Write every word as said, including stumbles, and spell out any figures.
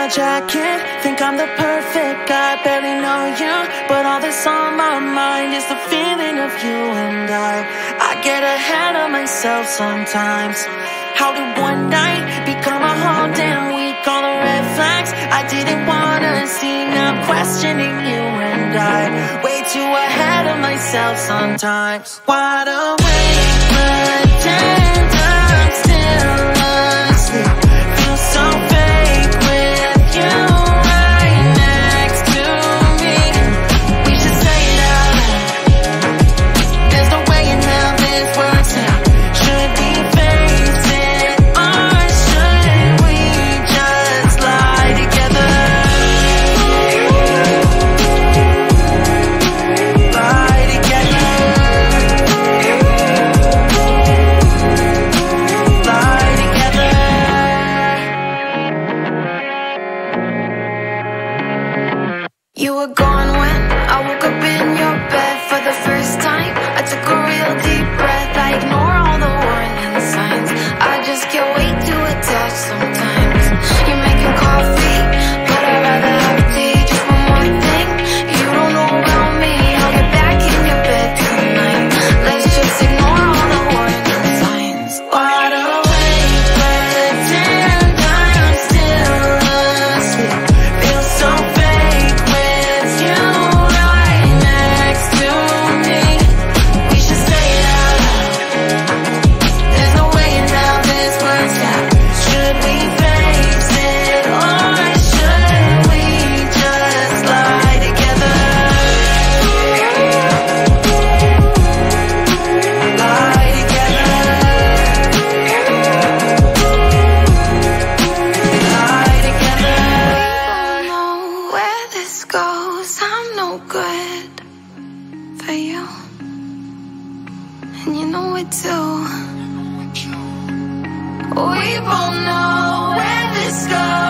much I can't think I'm the perfect guy. Barely know you, but all that's on my mind is the feeling of you and I. I get ahead of myself sometimes. How did one night become a whole damn week? All the red flags I didn't wanna see, now I'm questioning you and I. Way too ahead of myself sometimes. Wide awake, pretend I'm still asleep. Feel so fake with you right next to me. We should say it out loud. There's no way in hell this works out. Should we face it, or should we just lie together? Lie together. Lie together. You were gone when I woke up in your bed for the first time. I took a real deep breath. I ignore all the warning signs. I just get way too attached sometimes. You're making coffee, but I'd rather have tea. Just one more thing you don't know about me. I'll get back in your bed tonight. Let's just ignore all the warning signs. Wide awake, pretend I'm still asleep. Feel so fake with you right next to me. We should say it out loud. There's no way in hell this works out. Should we face it, or should we just lie together? Lie together. Lie together. I don't know where this goes. I'm no good for you, and you know it too. We both know where this goes.